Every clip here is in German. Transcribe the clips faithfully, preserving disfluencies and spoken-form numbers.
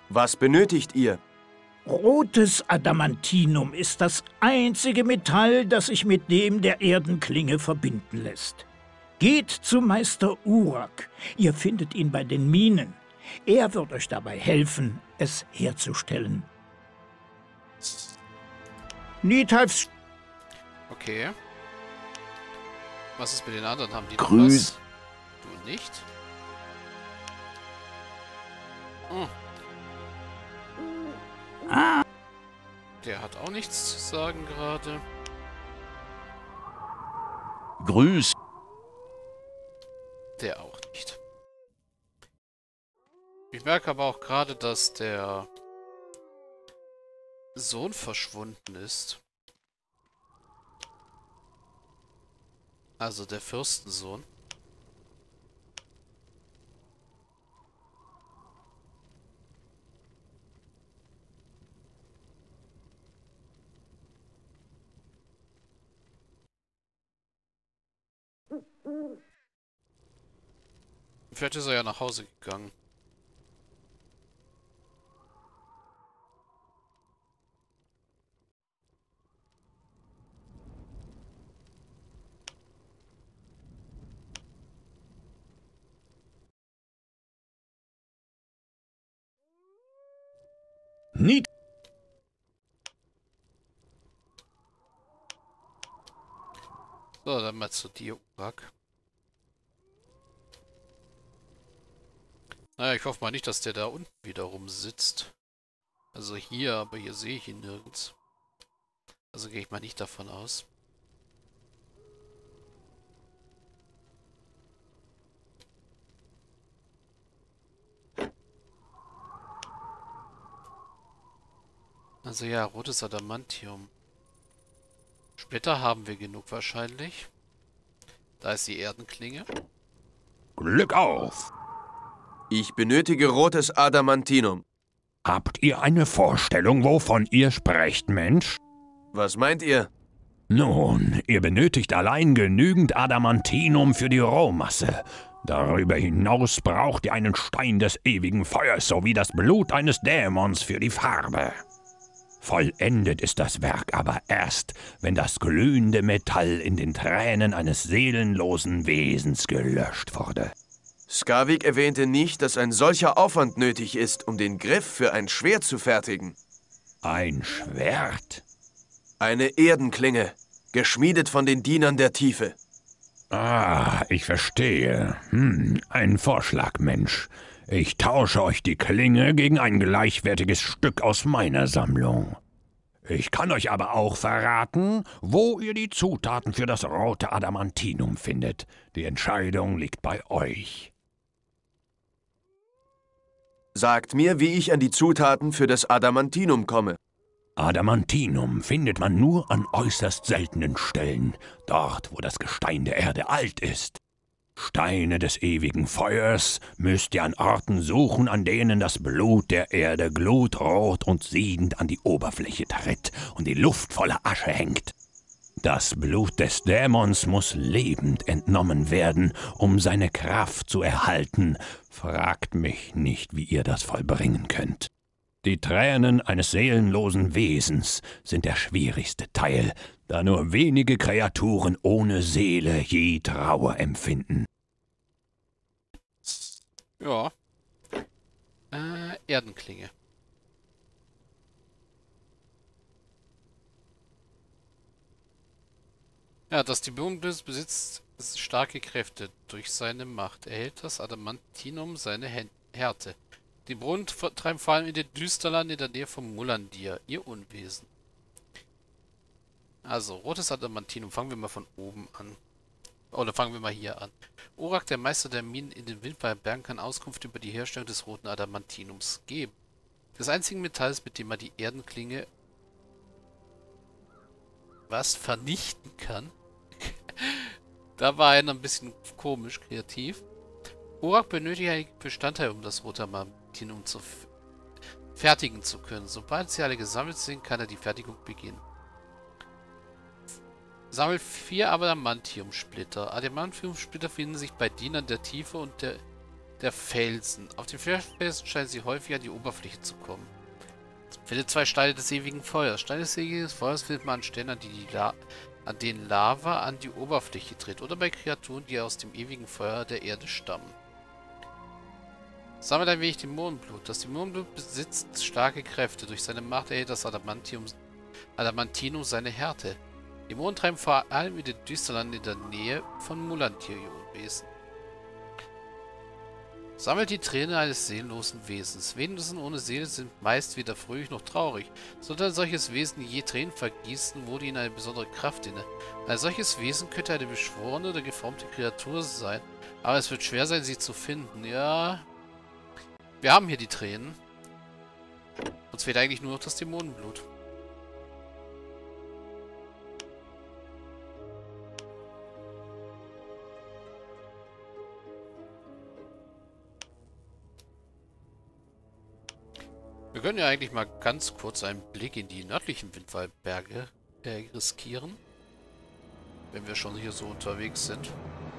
Was benötigt ihr? Rotes Adamantinum ist das einzige Metall, das sich mit dem der Erdenklinge verbinden lässt. Geht zu Meister Urak. Ihr findet ihn bei den Minen. Er wird euch dabei helfen, es herzustellen. Nithalfs... Okay. Was ist mit den anderen? Haben die noch Grüß. was? Du nicht? Hm. Ah, Der hat auch nichts zu sagen gerade. Grüß. Der auch nicht. Ich merke aber auch gerade, dass der Sohn verschwunden ist. Also der Fürstensohn. Vielleicht ist er ja nach Hause gegangen. Nit... So, dann mal zu dir, Urak. Naja, ich hoffe mal nicht, dass der da unten wiederum sitzt. Also hier, aber hier sehe ich ihn nirgends. Also gehe ich mal nicht davon aus. Also ja, rotes Adamantium. Splitter haben wir genug wahrscheinlich. Da ist die Erdenklinge. Glück auf! Ich benötige rotes Adamantinum. Habt ihr eine Vorstellung, wovon ihr sprecht, Mensch? Was meint ihr? Nun, ihr benötigt allein genügend Adamantinum für die Rohmasse. Darüber hinaus braucht ihr einen Stein des ewigen Feuers sowie das Blut eines Dämons für die Farbe. Vollendet ist das Werk aber erst, wenn das glühende Metall in den Tränen eines seelenlosen Wesens gelöscht wurde. Skavik erwähnte nicht, dass ein solcher Aufwand nötig ist, um den Griff für ein Schwert zu fertigen. Ein Schwert? Eine Erdenklinge, geschmiedet von den Dienern der Tiefe. Ah, ich verstehe. Hm, ein Vorschlag, Mensch. Ich tausche euch die Klinge gegen ein gleichwertiges Stück aus meiner Sammlung. Ich kann euch aber auch verraten, wo ihr die Zutaten für das rote Adamantinum findet. Die Entscheidung liegt bei euch. Sagt mir, wie ich an die Zutaten für das Adamantinum komme. Adamantinum findet man nur an äußerst seltenen Stellen, dort, wo das Gestein der Erde alt ist. Steine des ewigen Feuers müsst ihr an Orten suchen, an denen das Blut der Erde glutrot und siedend an die Oberfläche tritt und die Luft voller Asche hängt. Das Blut des Dämons muss lebend entnommen werden, um seine Kraft zu erhalten. Fragt mich nicht, wie ihr das vollbringen könnt. Die Tränen eines seelenlosen Wesens sind der schwierigste Teil, da nur wenige Kreaturen ohne Seele je Trauer empfinden. Ja. Äh, Erdenklinge. Ja, das Dämonenblitz besitzt starke Kräfte. Durch seine Macht erhält das Adamantinum seine Hän- Härte. Die Brunnen treiben vor allem in den Düsterland in der Nähe von Mullandir, ihr Unwesen. Also, rotes Adamantinum. Fangen wir mal von oben an. Oder fangen wir mal hier an. Urak, der Meister der Minen in den Windweiler Bergen, kann Auskunft über die Herstellung des roten Adamantinums geben. Des einzigen Metalls, mit dem man die Erdenklinge was vernichten kann. Da war einer ein bisschen komisch kreativ. Urak benötigt einen Bestandteil, um das rote Adamantinum zu fertigen zu können. Sobald sie alle gesammelt sind, kann er die Fertigung beginnen. Sammelt vier Adamantium-Splitter. Adamantium-Splitter finden sich bei Dienern der Tiefe und der der Felsen. Auf den Felsen scheinen sie häufig an die Oberfläche zu kommen. Findet zwei Steine des ewigen Feuers. Steine des ewigen Feuers findet man an Stellen, an, die die La an denen Lava an die Oberfläche tritt. Oder bei Kreaturen, die aus dem ewigen Feuer der Erde stammen. Sammelt ein wenig Dämonenblut. Das Dämonenblut besitzt starke Kräfte. Durch seine Macht erhält das Adamantium, Adamantinum seine Härte. Dämonen treiben vor allem in den Düsterlanden in der Nähe von Mulantir-Wesen. Sammelt die Tränen eines seelenlosen Wesens. Wesen ohne Seele sind meist weder fröhlich noch traurig. Sollte ein solches Wesen je Tränen vergießen, wurde ihnen eine besondere Kraft inne. Ein solches Wesen könnte eine beschworene oder geformte Kreatur sein, aber es wird schwer sein, sie zu finden. Ja, wir haben hier die Tränen. Uns fehlt eigentlich nur noch das Dämonenblut. Wir können ja eigentlich mal ganz kurz einen Blick in die nördlichen Windwaldberge äh, riskieren. Wenn wir schon hier so unterwegs sind.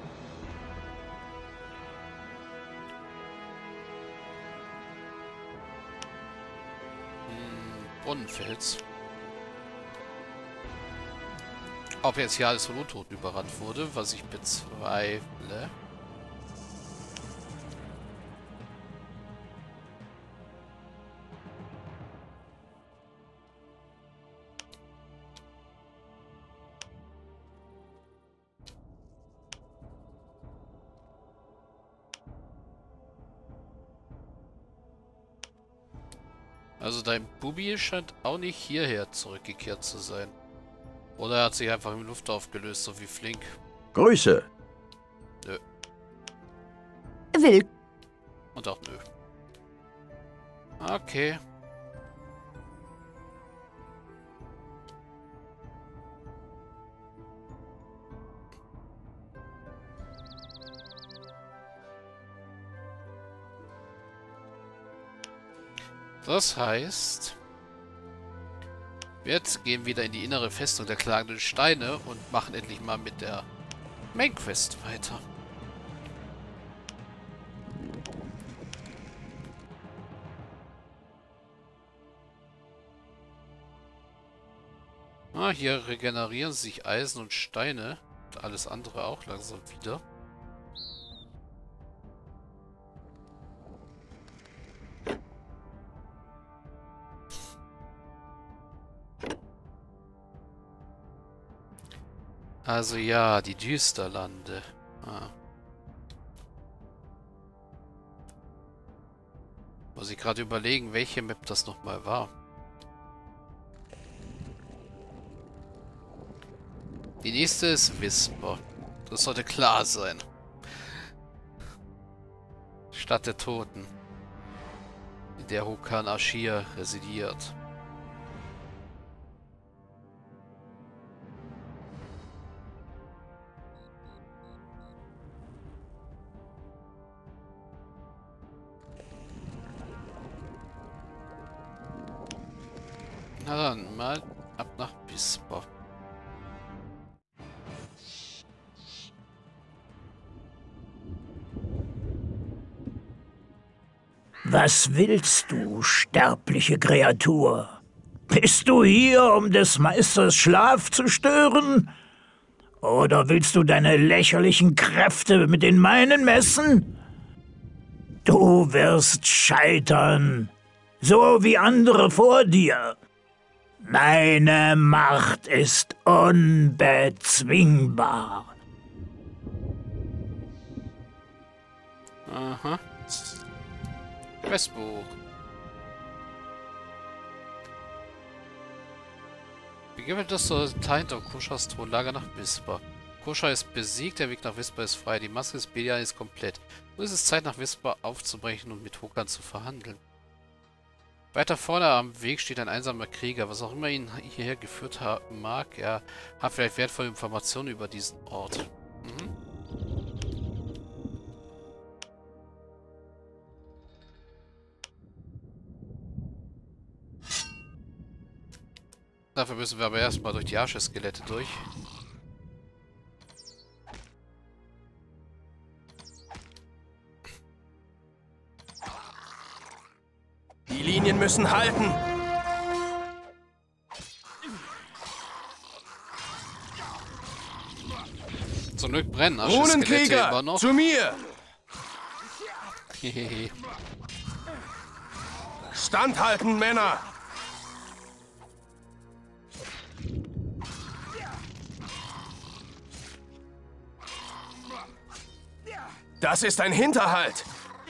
Hm, Brunnenfels. Ob jetzt hier alles von Untoten überrannt wurde, was ich bezweifle. Also dein Bubi scheint auch nicht hierher zurückgekehrt zu sein. Oder er hat sich einfach in Luft aufgelöst, so wie Flink. Grüße. Nö. Will. Und auch nö. Okay. Das heißt, wir jetzt gehen wieder in die innere Festung der klagenden Steine und machen endlich mal mit der Main Quest weiter. Ah, hier regenerieren sich Eisen und Steine und alles andere auch langsam wieder. Also ja, die Düsterlande. Ah. Muss ich gerade überlegen, welche Map das nochmal war. Die nächste ist Whisper. Das sollte klar sein. Stadt der Toten. In der Hokan Ashir residiert. Na dann, mal ab nach Whisper. Was willst du, sterbliche Kreatur? Bist du hier, um des Meisters Schlaf zu stören? Oder willst du deine lächerlichen Kräfte mit den meinen messen? Du wirst scheitern, so wie andere vor dir. Meine Macht ist unbezwingbar. Aha. Questbuch. Begeben das zur Teil und Koshas Thronlager nach Whisper. Kosha ist besiegt, der Weg nach Whisper ist frei, die Maske des Belial ist komplett. Nun ist es Zeit, nach Whisper aufzubrechen und mit Hokan zu verhandeln. Weiter vorne am Weg steht ein einsamer Krieger. Was auch immer ihn hierher geführt haben mag, er hat vielleicht wertvolle Informationen über diesen Ort. Mhm. Dafür müssen wir aber erstmal durch die Asche-Skelette durch. Linien müssen halten. Zum Glück brennen Asche-Skelette immer Runenkrieger, noch. zu mir! Hehehe. Standhalten, Männer! Das ist ein Hinterhalt!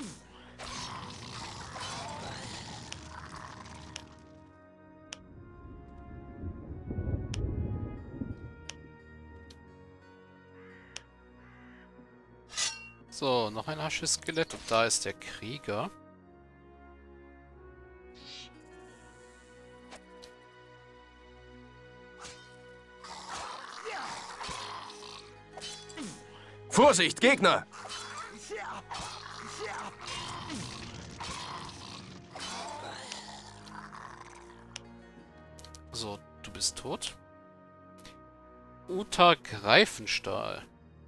So, noch ein Asche-Skelett und da ist der Krieger. Vorsicht, Gegner! So, du bist tot. Uta Greifenstahl.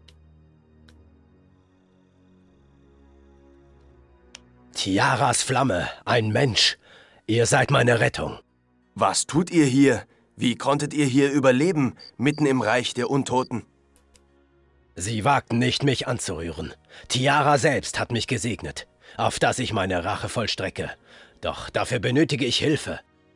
Tiaras Flamme, ein Mensch. Ihr seid meine Rettung. Was tut ihr hier? Wie konntet ihr hier überleben, mitten im Reich der Untoten? Sie wagten nicht, mich anzurühren. Tiara selbst hat mich gesegnet, auf dass ich meine Rache vollstrecke. Doch dafür benötige ich Hilfe.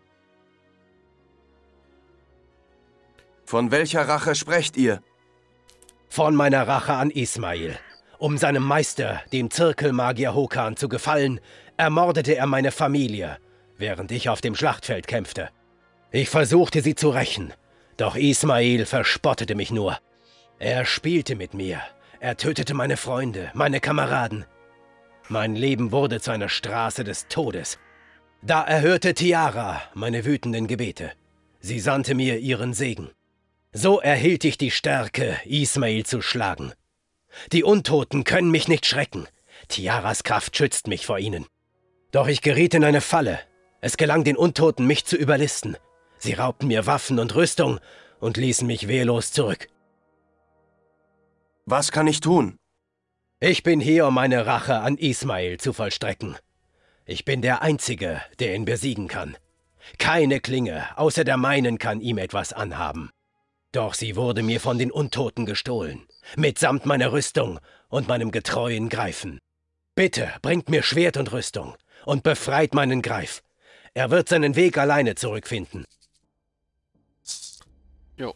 Von welcher Rache sprecht ihr? Von meiner Rache an Ismail. Um seinem Meister, dem Zirkelmagier Hokan, zu gefallen, ermordete er meine Familie, während ich auf dem Schlachtfeld kämpfte. Ich versuchte, sie zu rächen, doch Ismail verspottete mich nur. Er spielte mit mir, er tötete meine Freunde, meine Kameraden. Mein Leben wurde zu einer Straße des Todes. Da erhörte Tiara meine wütenden Gebete. Sie sandte mir ihren Segen. So erhielt ich die Stärke, Ismail zu schlagen. Die Untoten können mich nicht schrecken. Tiaras Kraft schützt mich vor ihnen. Doch ich geriet in eine Falle. Es gelang den Untoten, mich zu überlisten. Sie raubten mir Waffen und Rüstung und ließen mich wehrlos zurück. Was kann ich tun? Ich bin hier, um meine Rache an Ismail zu vollstrecken. Ich bin der Einzige, der ihn besiegen kann. Keine Klinge, außer der meinen, kann ihm etwas anhaben. Doch sie wurde mir von den Untoten gestohlen, mitsamt meiner Rüstung und meinem getreuen Greifen. Bitte, bringt mir Schwert und Rüstung und befreit meinen Greif. Er wird seinen Weg alleine zurückfinden. Jo.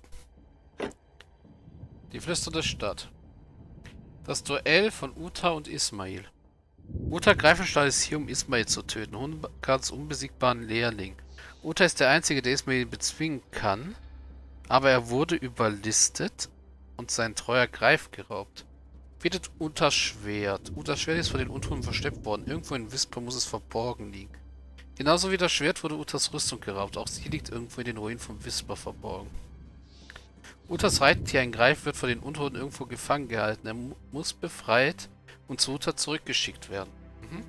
Die flüsternde Stadt. Das Duell von Uta und Ismail. Uta Greifenstahl ist hier, um Ismail zu töten, Hokans unbesiegbaren Lehrling. Uta ist der Einzige, der Ismail bezwingen kann, aber er wurde überlistet und sein treuer Greif geraubt. Findet Utas Schwert. Utas Schwert ist von den Untoten versteckt worden. Irgendwo in Wisper muss es verborgen liegen. Genauso wie das Schwert wurde Utas Rüstung geraubt. Auch sie liegt irgendwo in den Ruinen von Wisper verborgen. Utas Reittier, ein Greif, wird von den Untoten irgendwo gefangen gehalten. Er mu muss befreit und zu Uta zurückgeschickt werden. Mhm.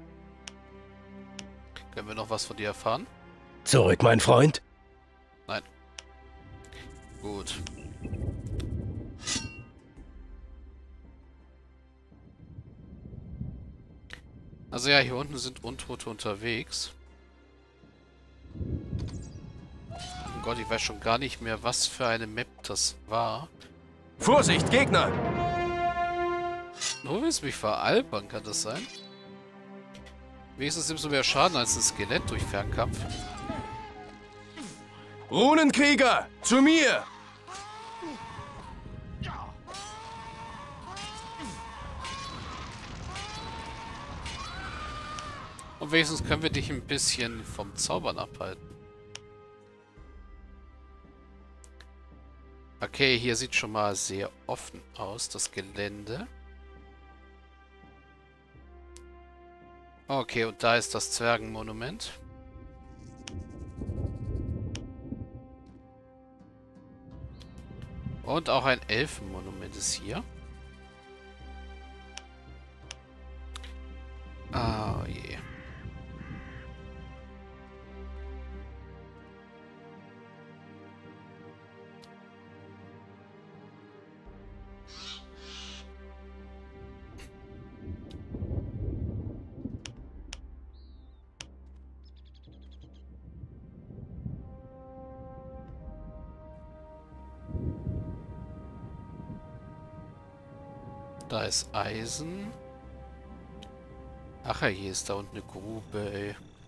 Können wir noch was von dir erfahren? Zurück, mein Freund? Nein. Gut. Also ja, hier unten sind Untote unterwegs. Oh Gott, ich weiß schon gar nicht mehr, was für eine Map das war. Vorsicht, Gegner! Du willst mich veralbern, kann das sein? Wenigstens nimmst du mehr Schaden als ein Skelett durch Fernkampf. Runenkrieger, zu mir! Und wenigstens können wir dich ein bisschen vom Zaubern abhalten. Okay, hier sieht schon mal sehr offen aus, das Gelände. Okay, und da ist das Zwergenmonument. Und auch ein Elfenmonument ist hier. Ah, je. Da ist Eisen. Ach ja, hier ist da unten eine Grube, ey.